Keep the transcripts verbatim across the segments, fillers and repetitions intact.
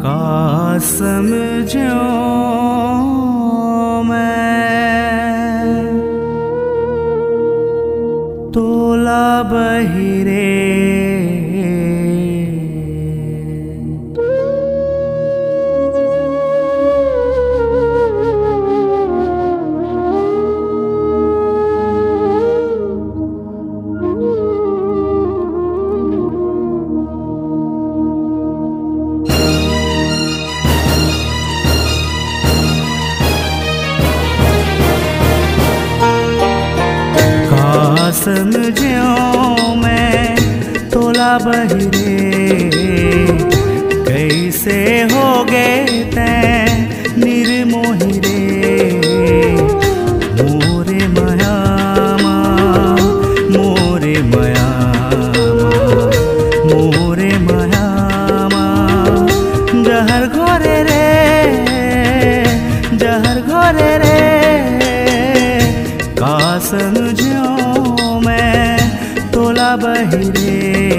का समझो मैं तोला बहिरे समझो मैं तोला बहिरे कैसे हो गए तैं निर्मोही रे मोरे मयामा मोरे मयामा मोरे मयामा जहर घोरे रे जहर घोरे रे का समझो तोला बहिरे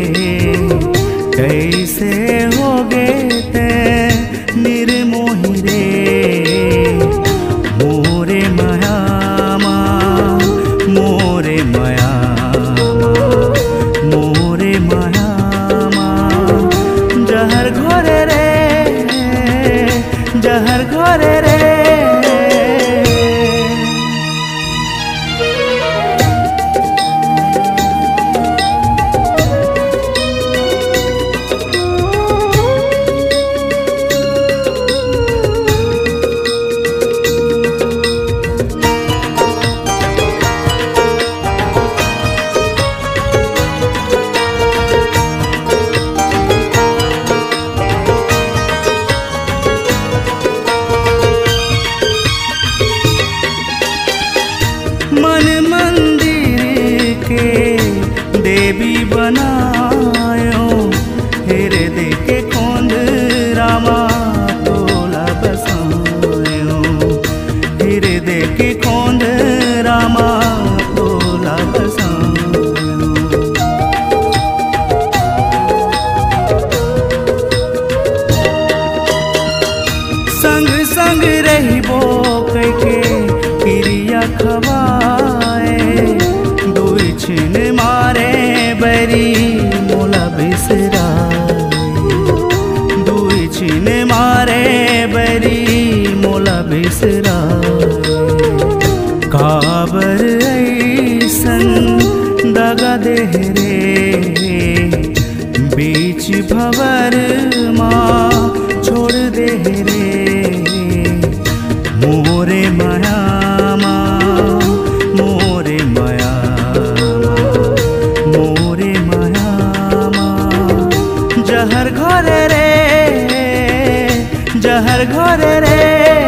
कैसे हो गए ते निर्मोही रे मोरे मयामा मोरे मयामा मोरे मयामा जहर घोरे रे जहर घोरे रे मन मंदिर के देवी बनायो हृदय के कोंद रामा तोला बसायो हृदय के कोंद रामा तोला बसायो संग संग रहिबो कैके क्रिया खवाए दुई छिन मारे बरी मोला बिसराए दुई छिन मारे बरी मोला बिसराए काबर ऐसन दगा देह रे बीच भवर माँ छोड़ दे रे मोरे मयामा मोरे मयामा मोरे मयामा जहर घोरे रे जहर घोरे रे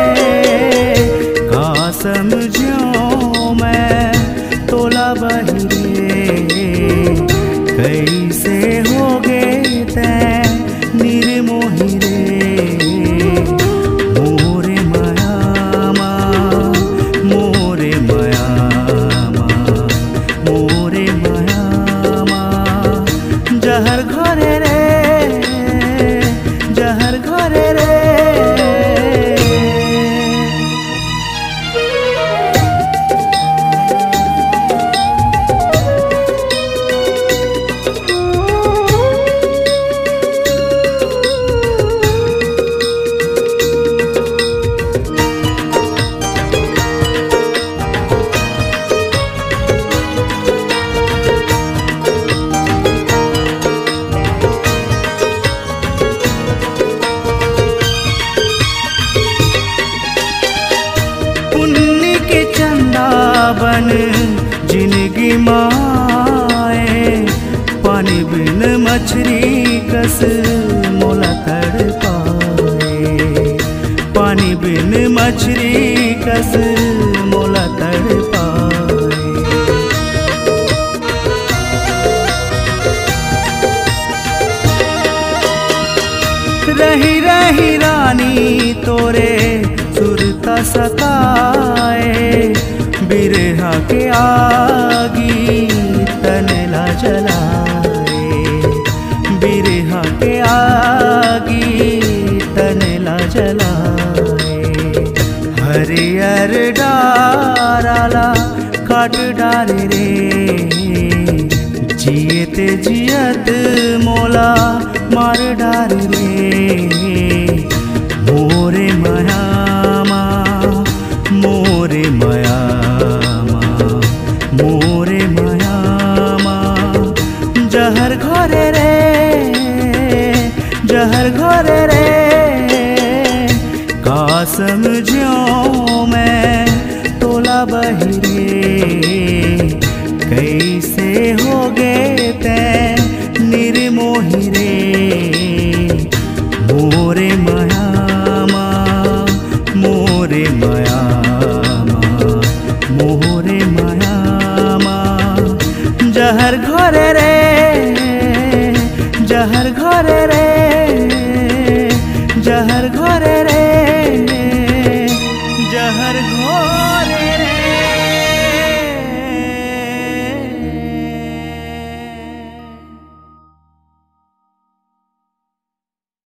का समझो मैं तोला बहिरे कैसे हो गए तैं निर्मोही रे मोरे मयामा मोरे मयामा मोरे मयामा जहर घोरे रे जहर घोरे रे बन जिंदगी माए पानी बिन मछली कस मोला तड़ पाए पानी बिन मछली कस मोला तड़ पाए रही रही रानी तोरे सुरता सताए बिरहा के आगी तनला जलाए बिरहा के आगी तन डारे रे जियते जियत मोला मार डारे रे मोरे मायामा मोरे मायामा मोरे मायामा जहर घोरे रे जहर घोरे रे का समझो मैं तोला बहिरे कैसे हो गए ते निर्मोही रे मोरे मायामा मोरे मायामा मोरे मायामा जहर घोरे रे जहर घोरे रे जहर घोरे